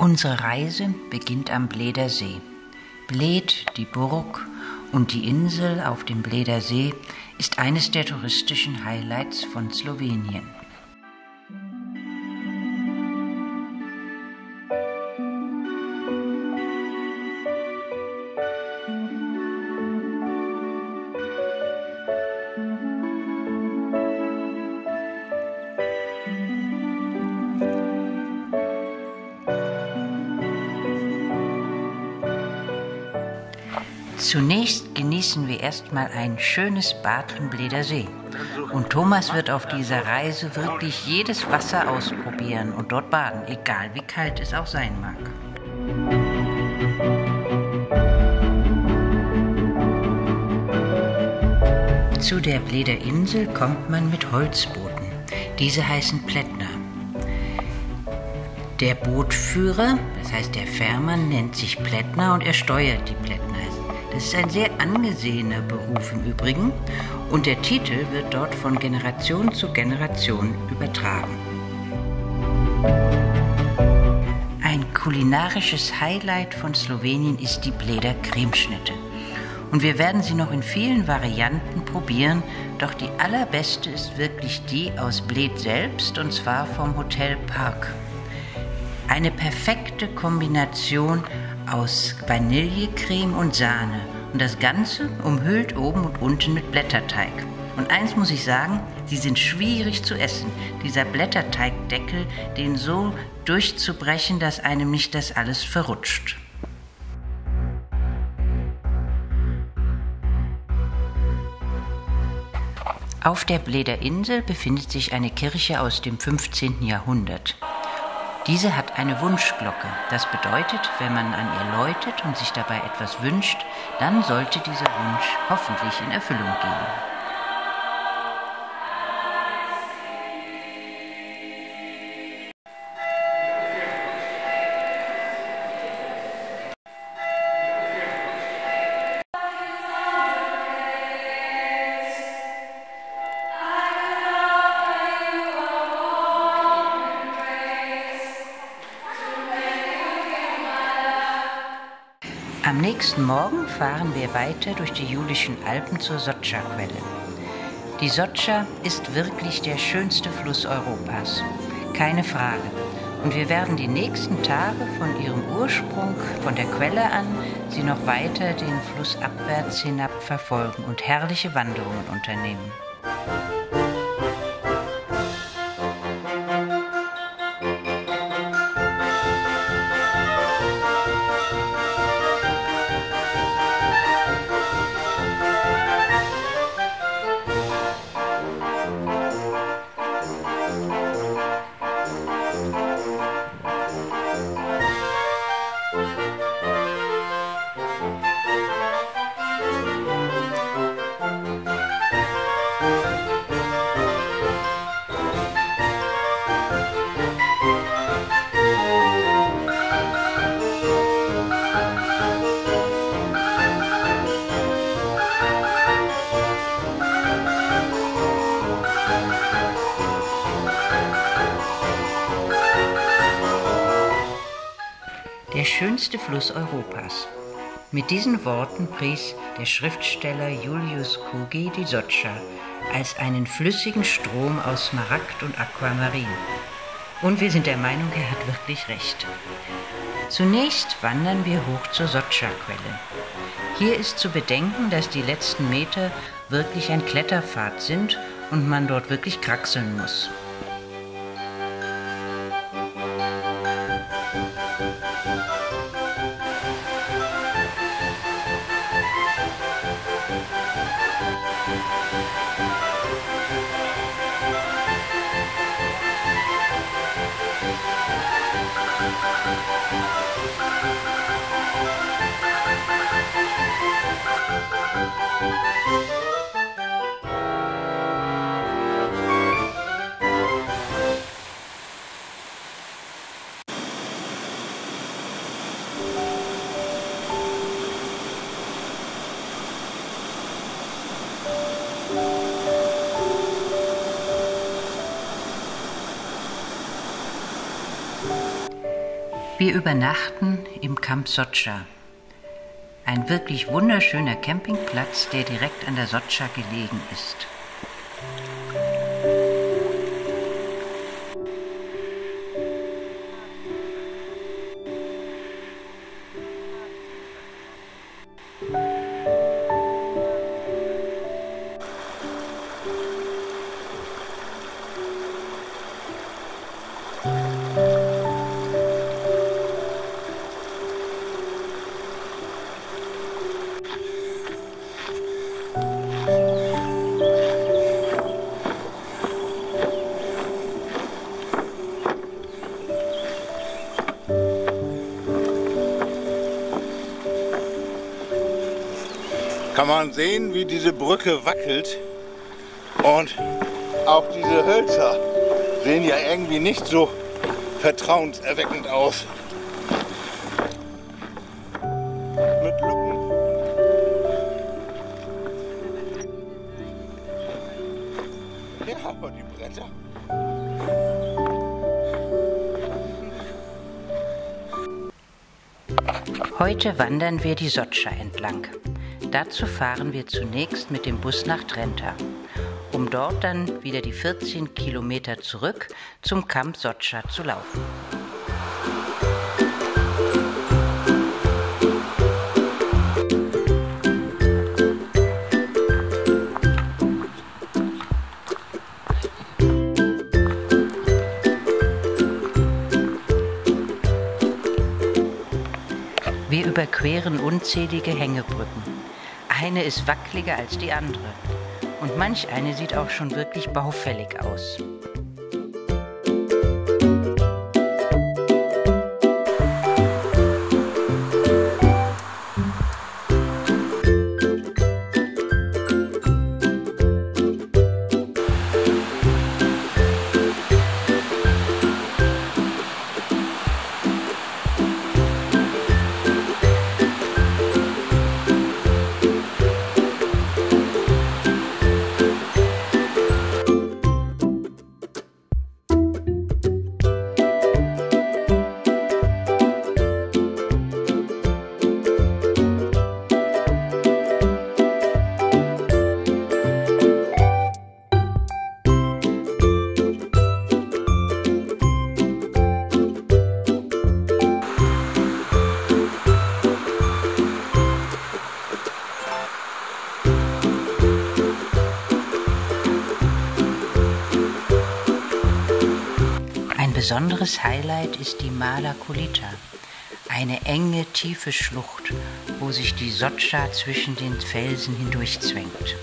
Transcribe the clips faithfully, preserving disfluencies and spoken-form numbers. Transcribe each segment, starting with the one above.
Unsere Reise beginnt am Bleder See. Bled, die Burg und die Insel auf dem Bleder See ist eines der touristischen Highlights von Slowenien. Zunächst genießen wir erstmal ein schönes Bad im Bleder See. Und Thomas wird auf dieser Reise wirklich jedes Wasser ausprobieren und dort baden, egal wie kalt es auch sein mag. Zu der Bleder Insel kommt man mit Holzbooten. Diese heißen Plättner. Der Bootführer, das heißt der Fährmann, nennt sich Plättner und er steuert die Plättner. Das ist ein sehr angesehener Beruf im Übrigen und der Titel wird dort von Generation zu Generation übertragen. Ein kulinarisches Highlight von Slowenien ist die Bleder Cremeschnitte. Und wir werden sie noch in vielen Varianten probieren, doch die allerbeste ist wirklich die aus Bled selbst und zwar vom Hotel Park. Eine perfekte Kombination aus Vanillecreme und Sahne und das Ganze umhüllt oben und unten mit Blätterteig. Und eins muss ich sagen, sie sind schwierig zu essen. Dieser Blätterteigdeckel, den so durchzubrechen, dass einem nicht das alles verrutscht. Auf der Bleder Insel befindet sich eine Kirche aus dem fünfzehnten Jahrhundert. Diese hat eine Wunschglocke. Das bedeutet, wenn man an ihr läutet und sich dabei etwas wünscht, dann sollte dieser Wunsch hoffentlich in Erfüllung gehen. Am nächsten Morgen fahren wir weiter durch die Julischen Alpen zur Soča-Quelle. Die Soča ist wirklich der schönste Fluss Europas, keine Frage. Und wir werden die nächsten Tage von ihrem Ursprung, von der Quelle an, sie noch weiter den Fluss abwärts hinab verfolgen und herrliche Wanderungen unternehmen. Der schönste Fluss Europas. Mit diesen Worten pries der Schriftsteller Julius Kugi die Soča als einen flüssigen Strom aus Smaragd und Aquamarin. Und wir sind der Meinung, er hat wirklich recht. Zunächst wandern wir hoch zur Soča-Quelle. Hier ist zu bedenken, dass die letzten Meter wirklich ein Kletterpfad sind und man dort wirklich kraxeln muss. Wir übernachten im Camp Sotscha. Ein wirklich wunderschöner Campingplatz, der direkt an der Sotscha gelegen ist. Kann man sehen, wie diese Brücke wackelt, und auch diese Hölzer sehen ja irgendwie nicht so vertrauenserweckend aus. Mit Lücken. Ja, aber die Bretter. Heute wandern wir die Sotscha entlang. Dazu fahren wir zunächst mit dem Bus nach Trenta, um dort dann wieder die vierzehn Kilometer zurück zum Camp Sotscha zu laufen. Wir überqueren unzählige Hängebrücken. Eine ist wackeliger als die andere und manch eine sieht auch schon wirklich baufällig aus. Ein besonderes Highlight ist die Mala Kulita, eine enge, tiefe Schlucht, wo sich die Sotscha zwischen den Felsen hindurchzwängt.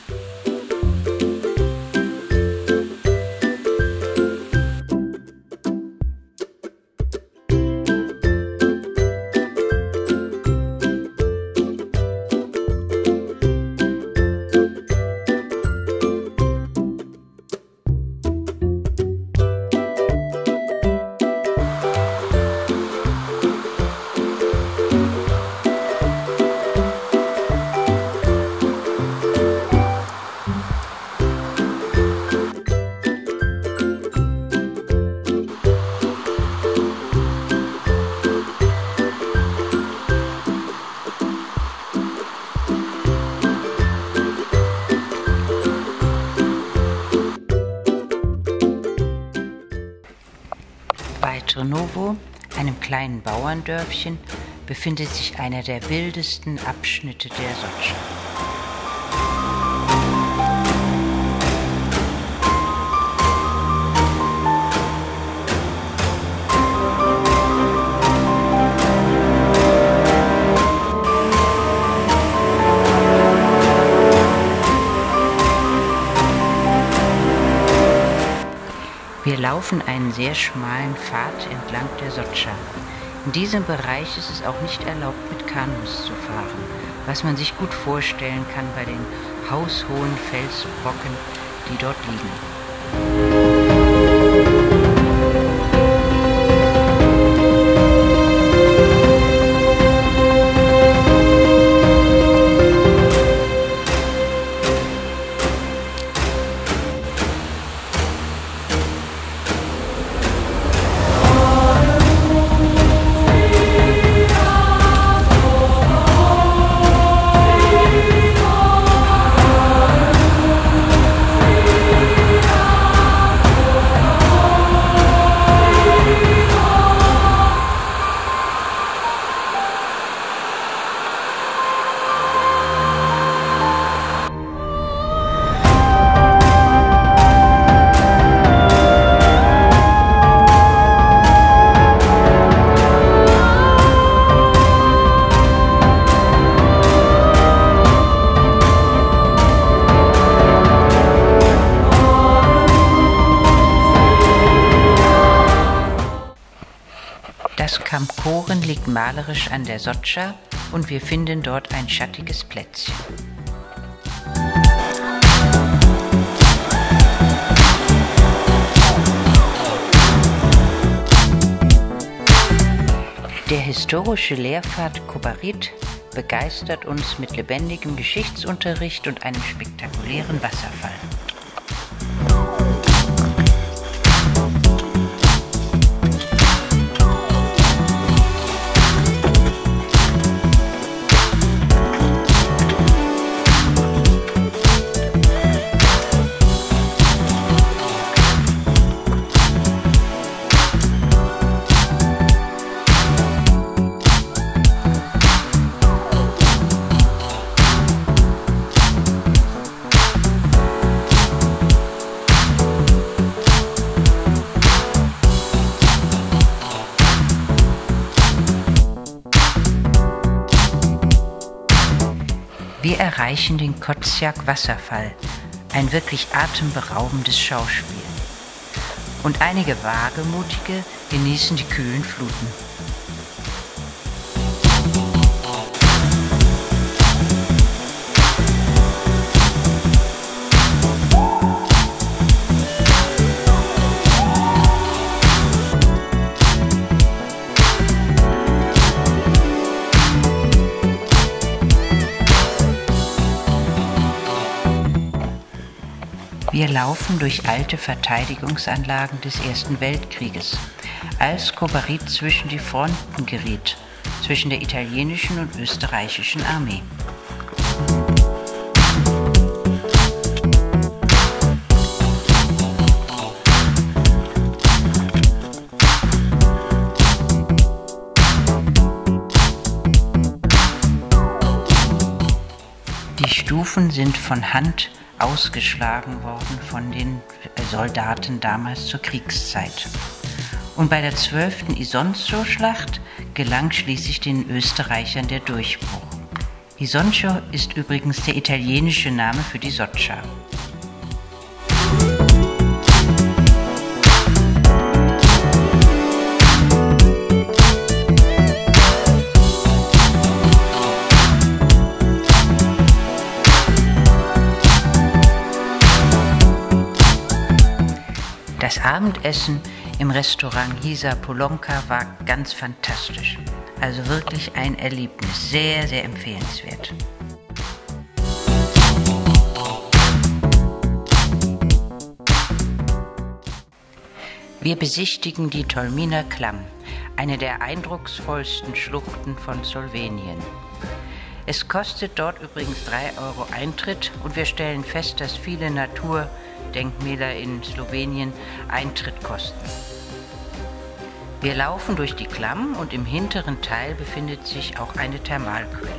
Bei Trnovo, einem kleinen Bauerndörfchen, befindet sich einer der wildesten Abschnitte der Sotscha. Wir laufen einen sehr schmalen Pfad entlang der Sotscha. In diesem Bereich ist es auch nicht erlaubt, mit Kanus zu fahren, was man sich gut vorstellen kann bei den haushohen Felsbrocken, die dort liegen. Das Camp Koren liegt malerisch an der Sotscha und wir finden dort ein schattiges Plätzchen. Der historische Lehrpfad Kobarid begeistert uns mit lebendigem Geschichtsunterricht und einem spektakulären Wasserfall. Wir erreichen den Kotsjak-Wasserfall, ein wirklich atemberaubendes Schauspiel. Und einige Wagemutige genießen die kühlen Fluten. Wir laufen durch alte Verteidigungsanlagen des Ersten Weltkrieges, als Kobarid zwischen die Fronten geriet, zwischen der italienischen und österreichischen Armee. Die Stufen sind von Hand ausgeschlagen worden von den Soldaten damals zur Kriegszeit. Und bei der zwölften Isonzo-Schlacht gelang schließlich den Österreichern der Durchbruch. Isonzo ist übrigens der italienische Name für die Sotscha. Das Abendessen im Restaurant Hisa Polonka war ganz fantastisch. Also wirklich ein Erlebnis, sehr, sehr empfehlenswert. Wir besichtigen die Tolminer Klamm, eine der eindrucksvollsten Schluchten von Slowenien. Es kostet dort übrigens drei Euro Eintritt und wir stellen fest, dass viele Naturdenkmäler in Slowenien Eintritt kosten. Wir laufen durch die Klamm und im hinteren Teil befindet sich auch eine Thermalquelle.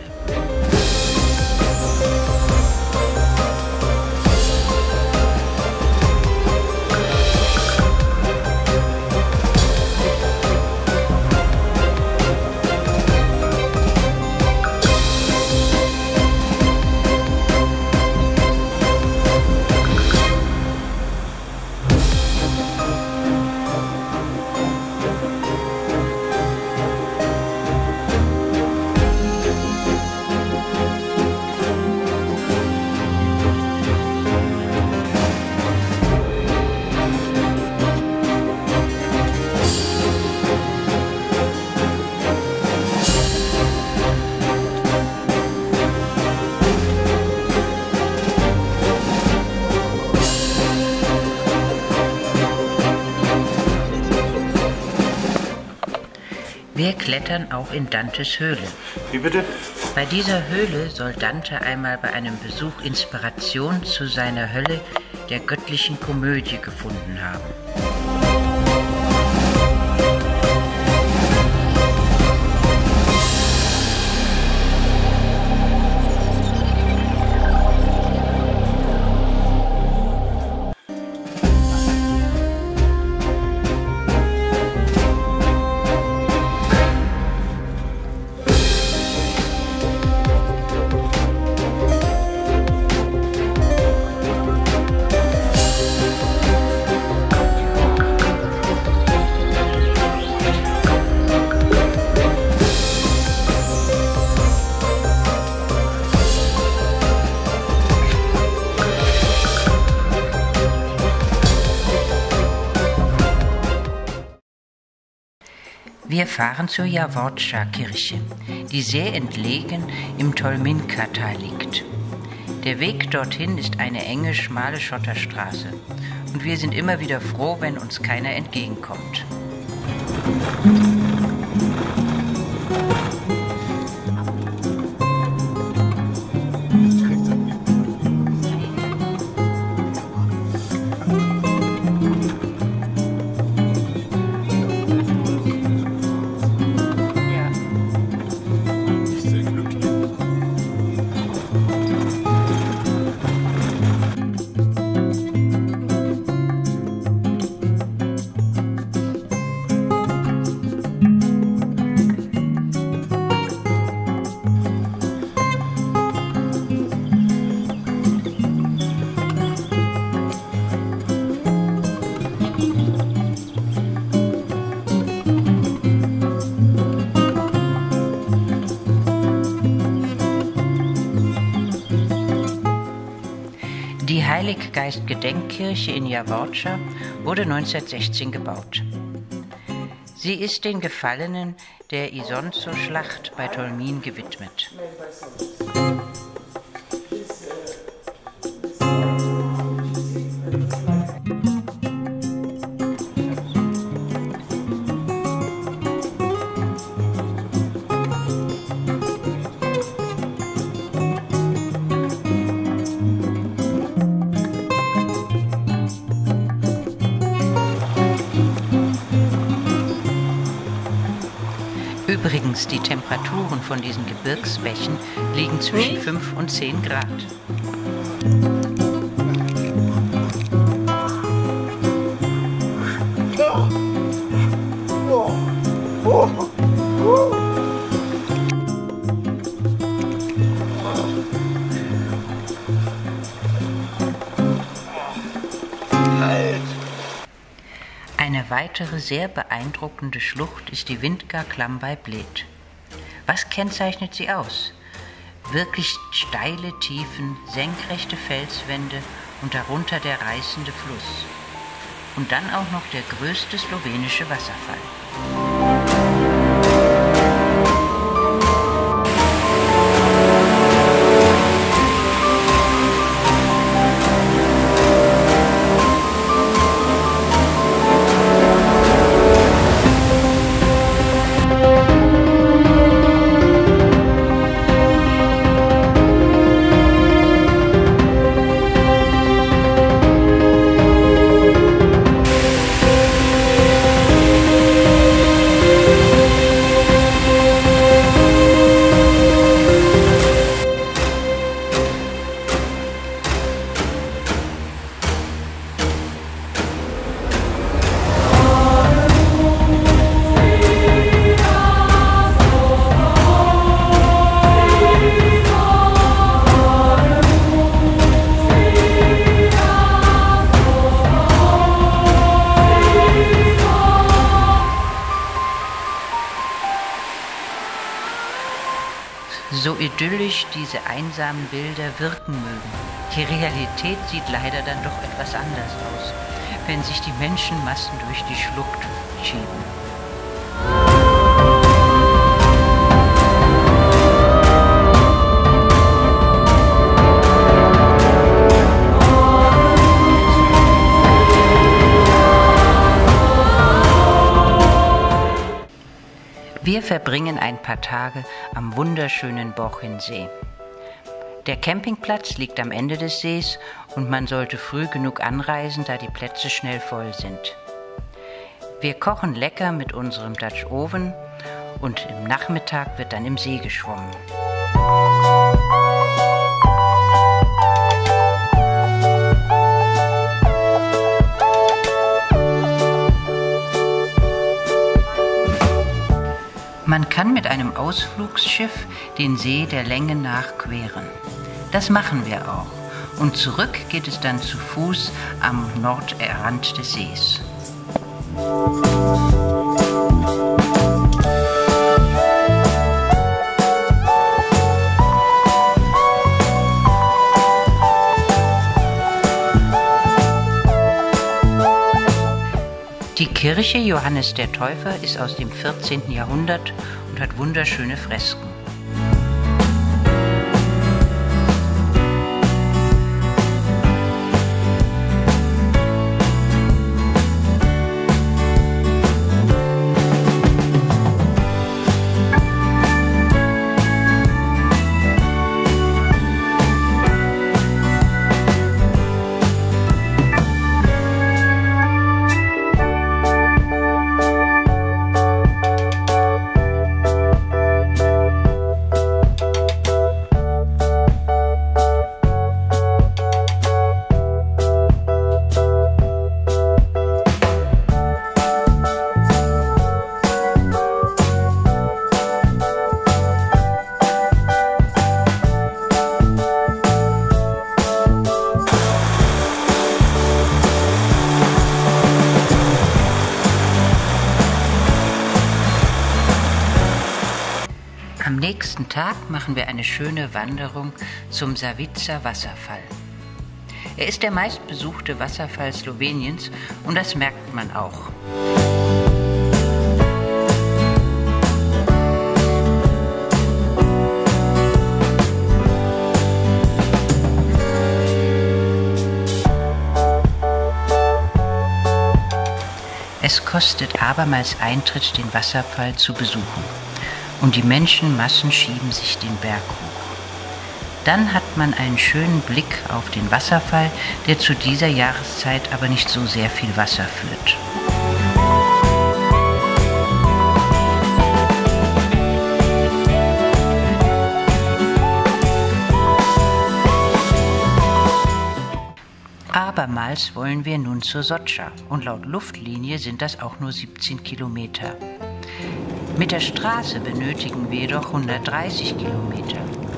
Wir klettern auch in Dantes Höhle. Wie bitte? Bei dieser Höhle soll Dante einmal bei einem Besuch Inspiration zu seiner Hölle, der göttlichen Komödie, gefunden haben. Wir fahren zur Jawortscha-Kirche, die sehr entlegen im Tolminka-Tal liegt. Der Weg dorthin ist eine enge, schmale Schotterstraße und wir sind immer wieder froh, wenn uns keiner entgegenkommt. Die Heiliggeist-Gedenkkirche in Jawortscha wurde neunzehnhundertsechzehn gebaut. Sie ist den Gefallenen der Isonzo-Schlacht bei Tolmin gewidmet. Übrigens, die Temperaturen von diesen Gebirgsbächen liegen zwischen fünf und zehn Grad. Eine weitere sehr beeindruckende Schlucht ist die Windgar-Klamm bei Bled. Was kennzeichnet sie aus? Wirklich steile Tiefen, senkrechte Felswände und darunter der reißende Fluss. Und dann auch noch der größte slowenische Wasserfall. So idyllisch diese einsamen Bilder wirken mögen, die Realität sieht leider dann doch etwas anders aus, wenn sich die Menschenmassen durch die Schlucht schieben. Wir verbringen ein paar Tage am wunderschönen Bochensee. Der Campingplatz liegt am Ende des Sees und man sollte früh genug anreisen, da die Plätze schnell voll sind. Wir kochen lecker mit unserem Dutch Oven und im Nachmittag wird dann im See geschwommen. Man kann mit einem Ausflugsschiff den See der Länge nach queren. Das machen wir auch. Und zurück geht es dann zu Fuß am Nordrand des Sees. Die Kirche Johannes der Täufer ist aus dem vierzehnten Jahrhundert und hat wunderschöne Fresken. Am nächsten Tag machen wir eine schöne Wanderung zum Savica Wasserfall. Er ist der meistbesuchte Wasserfall Sloweniens und das merkt man auch. Es kostet abermals Eintritt, den Wasserfall zu besuchen. Und die Menschenmassen schieben sich den Berg hoch. Dann hat man einen schönen Blick auf den Wasserfall, der zu dieser Jahreszeit aber nicht so sehr viel Wasser führt. Abermals wollen wir nun zur Socha und laut Luftlinie sind das auch nur siebzehn Kilometer. Mit der Straße benötigen wir jedoch hundertdreißig Kilometer.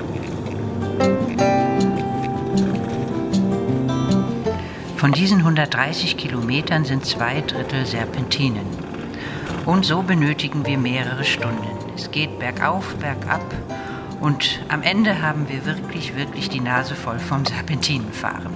Von diesen hundertdreißig Kilometern sind zwei Drittel Serpentinen. Und so benötigen wir mehrere Stunden. Es geht bergauf, bergab und am Ende haben wir wirklich, wirklich die Nase voll vom Serpentinenfahren.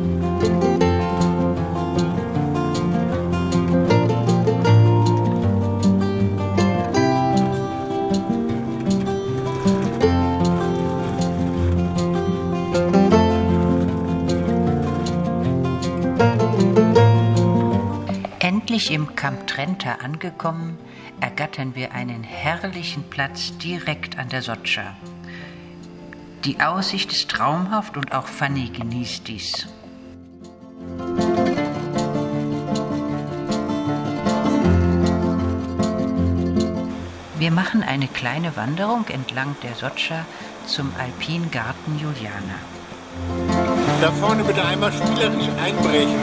Endlich im Camp Trenta angekommen, ergattern wir einen herrlichen Platz direkt an der Socha. Die Aussicht ist traumhaft und auch Fanny genießt dies. Wir machen eine kleine Wanderung entlang der Socha zum Alpingarten Juliana. Da vorne bitte einmal spielerisch einbrechen.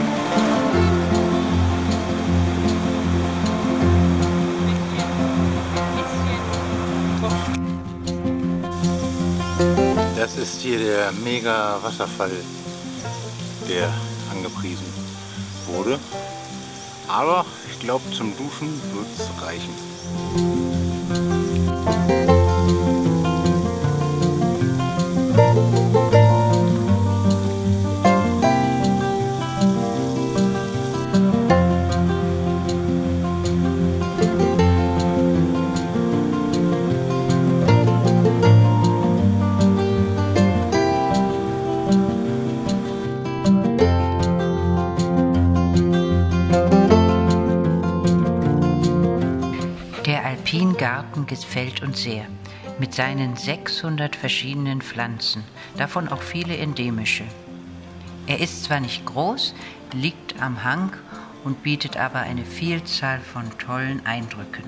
Das ist hier der mega Wasserfall, der angepriesen wurde. Aber ich glaube, zum Duschen wird es reichen. Der Alpingarten gefällt uns sehr, mit seinen sechshundert verschiedenen Pflanzen, davon auch viele endemische. Er ist zwar nicht groß, liegt am Hang und bietet aber eine Vielzahl von tollen Eindrücken.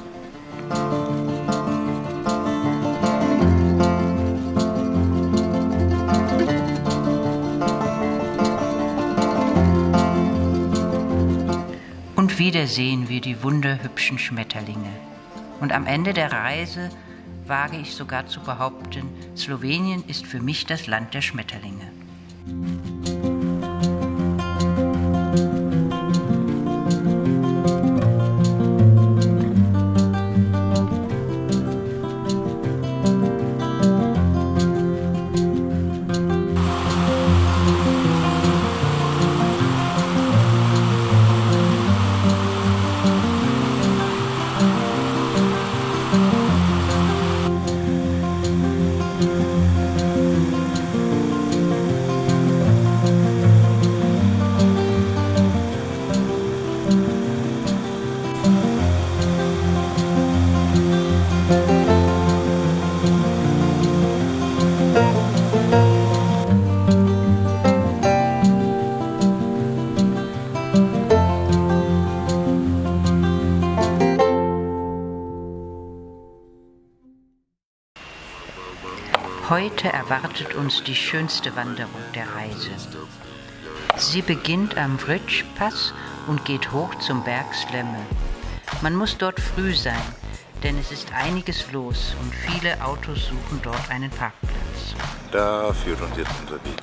Und wieder sehen wir die wunderhübschen Schmetterlinge. Und am Ende der Reise wage ich sogar zu behaupten, Slowenien ist für mich das Land der Schmetterlinge. Heute erwartet uns die schönste Wanderung der Reise. Sie beginnt am Vršac und geht hoch zum Berg Sljeme. Man muss dort früh sein, denn es ist einiges los und viele Autos suchen dort einen Parkplatz. Da führt uns jetzt unser Weg.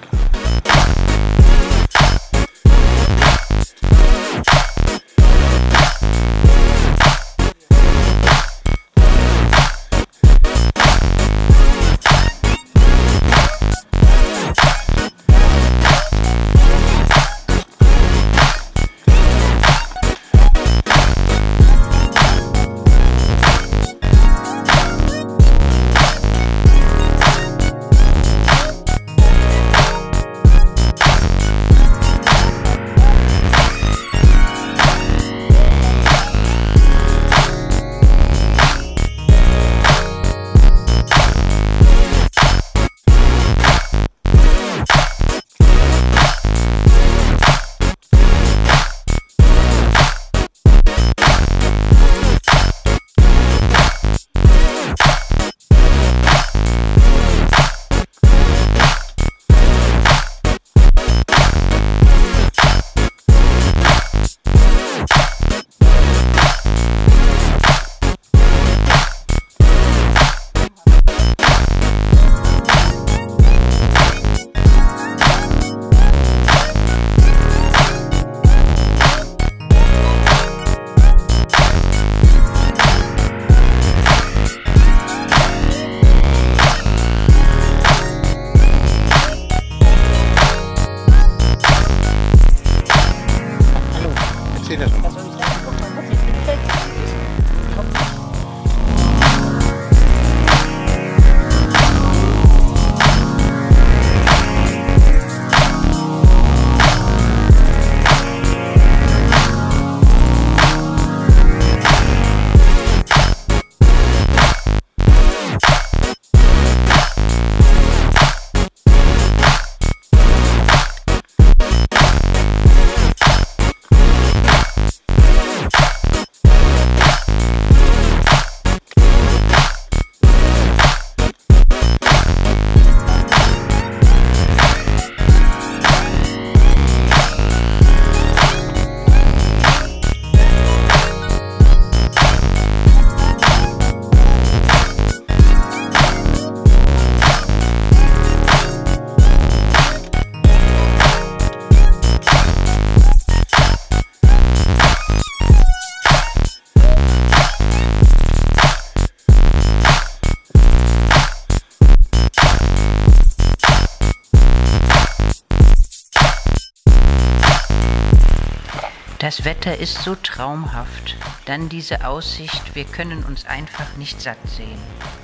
Das Wetter ist so traumhaft, dann diese Aussicht, wir können uns einfach nicht satt sehen.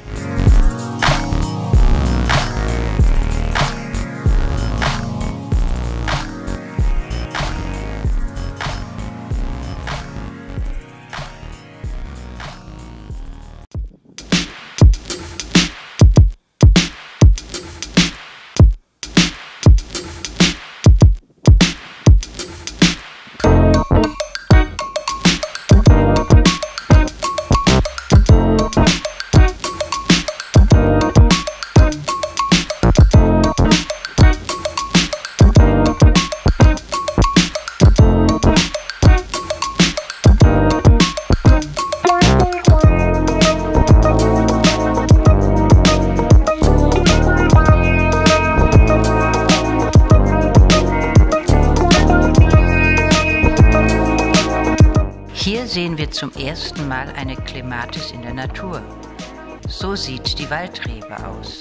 Hier sehen wir zum ersten Mal eine Klematis in der Natur. So sieht die Waldrebe aus.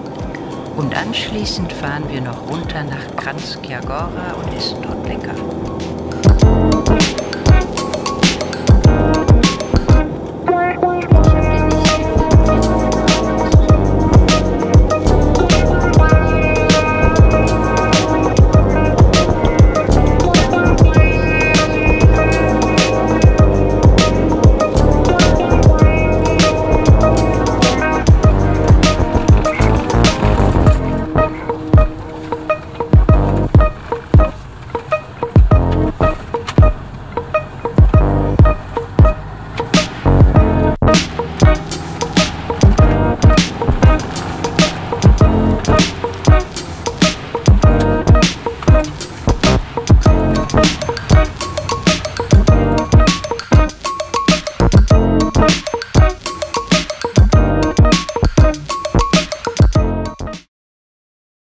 Und anschließend fahren wir noch runter nach Kranjska Gora und essen dort lecker.